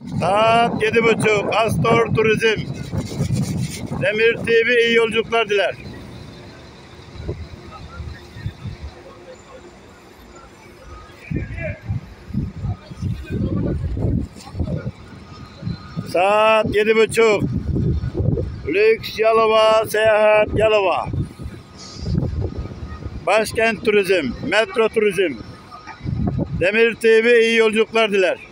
Saat 7.30. Astor Turizm. Demir TV iyi yolculuklar diler. Saat 7.30. Lüks Yalova, Seyahat Yalova. Başkent Turizm, Metro Turizm. Demir TV iyi yolculuklar diler.